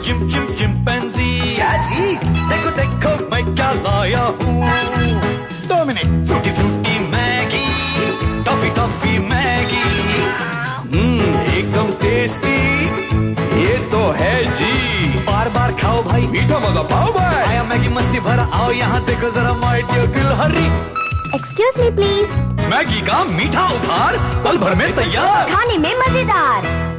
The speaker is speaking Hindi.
चिंपैंजी। क्या जी? देखो देखो मैं क्या लाया हूँ। 2 minute. Frooti Frooti Maggi, toffee toffee Maggi, एकदम टेस्टी ये तो है जी। बार बार खाओ भाई, मीठा मजा पाओ भाई। आया मैगी मस्ती भरा, आओ यहाँ देखो जरा my dear girl Hari. Excuse me please. Maggi का मीठा उपहार पल भर में तैयार, खाने में मजेदार।